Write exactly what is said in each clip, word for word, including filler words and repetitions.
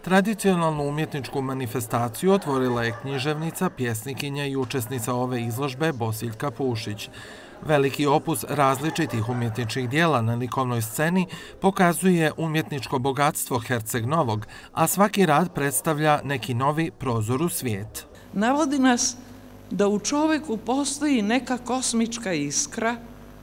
Tradicionalnu umjetničku manifestaciju otvorila je književnica, pjesnikinja i učesnica ove izložbe Bosiljka Pušić. Veliki opus različitih umjetničkih dijela na likovnoj sceni pokazuje umjetničko bogatstvo Herceg Novog, a svaki rad predstavlja neki novi prozor u svijet. Navodi nas da u čoveku postoji neka kosmička iskra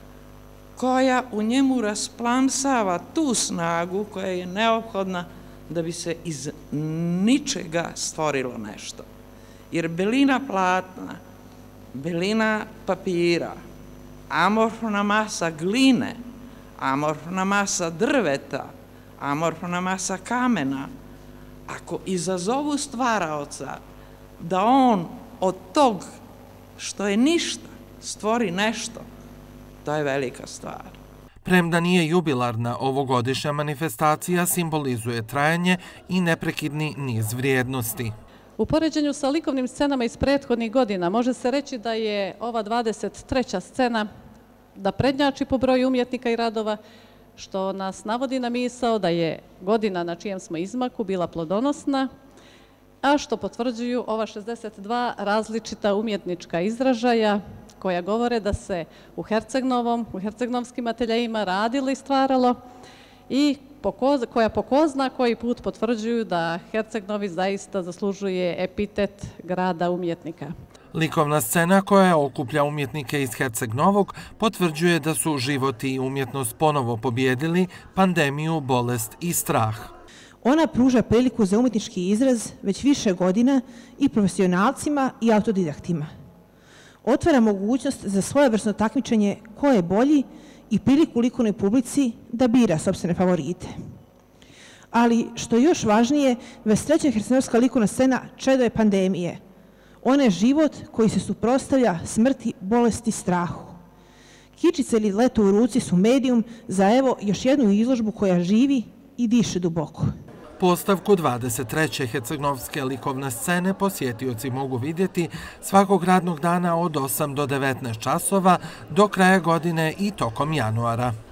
koja u njemu rasplamsava tu snagu koja je neophodna da bi se iz ničega stvorilo nešto. Jer belina platna, belina papira, amorfna masa gline, amorfna masa drveta, amorfna masa kamena, ako izazovu stvaraoca da on od tog što je ništa stvori nešto, to je velika stvar. Premda nije jubilarna, ovogodišnja manifestacija simbolizuje trajanje i neprekidni niz vrijednosti. U poređenju sa likovnim scenama iz prethodnih godina može se reći da je ova dvadeset treća scena da prednjači po broju umjetnika i radova, što nas navodi na misao da je godina na čijem smo izmaku bila plodonosna, a što potvrđuju ova šezdeset dva različita umjetnička izražaja koja govore da se u Herceg Novom, u hercegnovskim ateljejima radilo i stvaralo i koja po ko zna koji put potvrđuju da Herceg Novi zaista zaslužuje epitet grada umjetnika. Likovna scena koja okuplja umjetnike iz Herceg Novog potvrđuje da su život i umjetnost ponovo pobjedili pandemiju, bolest i strah. Ona pruža priliku za umjetnički izraz već više godina i profesionalcima i autodidaktima. Otvara mogućnost za svojevrsno takmičenje ko je bolji i priliku likovnoj publici da bira sopstvene favorite. Ali, što je još važnije, već treća hercegnovska likovna scena čedo je pandemije. Ona je život koji se suprotstavlja smrti, bolesti, strahu. Kičice ili leto u ruci su medijum za evo još jednu izložbu koja živi i diše duboko. Postavku dvadeset treće hercegnovske likovne scene posjetioci mogu vidjeti svakog radnog dana od osam do devetnaest časova do kraja godine i tokom januara.